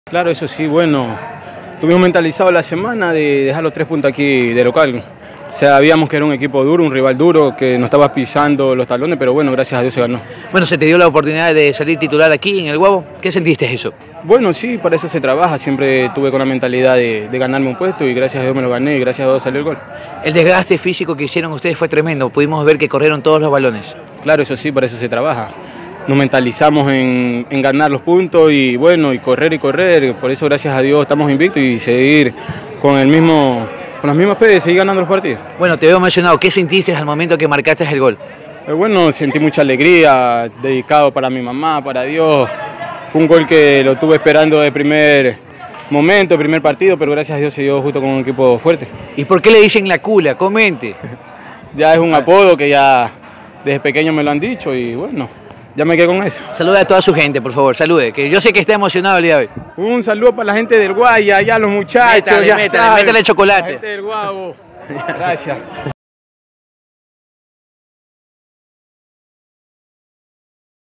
Claro, eso sí, bueno, tuvimos mentalizado la semana de dejar los 3 puntos aquí de local. Sabíamos que era un equipo duro, un rival duro, que nos estaba pisando los talones, pero bueno, gracias a Dios se ganó. Bueno, se te dio la oportunidad de salir titular aquí en el Guabo. ¿Qué sentiste eso? Bueno, sí, para eso se trabaja, siempre tuve con la mentalidad de ganarme un puesto y gracias a Dios me lo gané y gracias a Dios salió el gol. El desgaste físico que hicieron ustedes fue tremendo, pudimos ver que corrieron todos los balones. Claro, eso sí, para eso se trabaja. Nos mentalizamos en ganar los puntos y bueno, y correr, por eso gracias a Dios estamos invictos y seguir con la misma fe de seguir ganando los partidos. Bueno, te veo emocionado, ¿qué sentiste al momento que marcaste el gol? Bueno, sentí mucha alegría, dedicado para mi mamá, para Dios. Fue un gol que lo tuve esperando de primer momento, primer partido, pero gracias a Dios se dio justo con un equipo fuerte. ¿Y por qué le dicen la Cula? Comente. Ya es un apodo que ya desde pequeño me lo han dicho y bueno, ya me quedé con eso. Saluda a toda su gente, por favor, salude, que yo sé que está emocionado el día de hoy. Un saludo para la gente del Guaya, allá los muchachos, Métale chocolate. La gente del Guabo. Gracias.